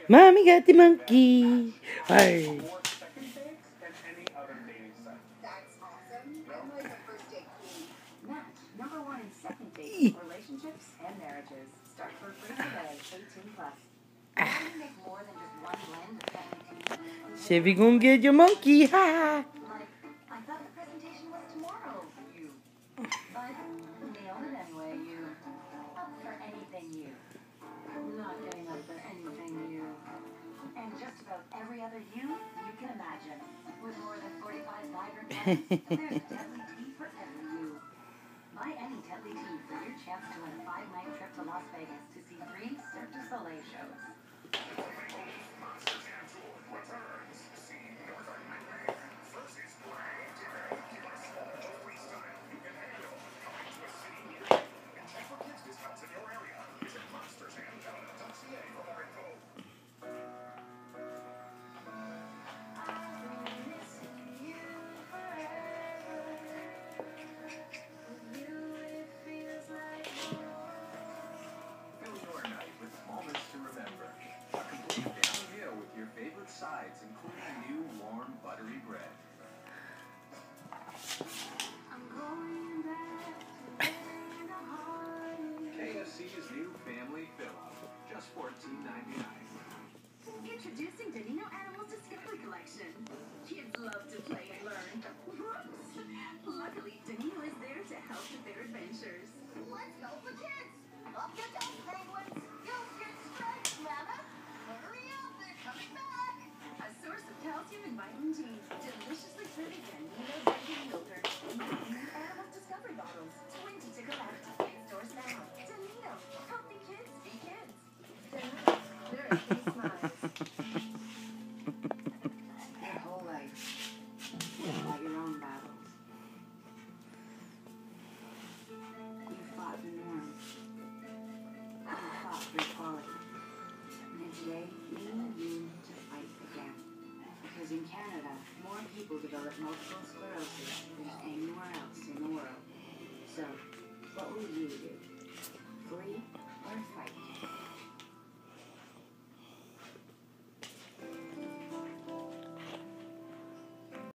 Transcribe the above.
Mommy got the monkey. Hey. That's awesome. Grandma is a first date queen. Match #1 in second date relationships and marriages. Start for free today. 18+. Why make more than just one blend of family tea? Chevy gonna get your monkey. Ha. Like, I thought the presentation was tomorrow. You. But nailed it anyway. You. Up for anything you. Not getting up for anything you. And just about every other you can imagine. With more than 45 vibrant blends, there's a deadly tea for every you. Buy any deadly tea for your chance to win a 5-night trip to Las Vegas to see 3 Cirque du Soleil shows. Sides, including new warm buttery bread. KFC's new family fill-up, just $14.99. Introducing Danino Animals Discovery Collection. Kids love to play and learn. Whoops! Luckily, Danino is there to help with their adventures. Let's go for kids! Up your toes, penguins! Don't get stressed, Mama! Hurry up, they're coming back! A source of calcium and vitamin G. Deliciously fruity Danino drinking yogurt. New Animals Discovery bottles. 20 to collect. In stores now. Danino. Healthy kids be kids. Danino. There are 3 smiles. Your whole life. You have your own battles. You fought the norm. You fought for equality. And today, we need you to fight again. Because in Canada, more people develop multiple sclerosis than anywhere else in the world. So, what will you do?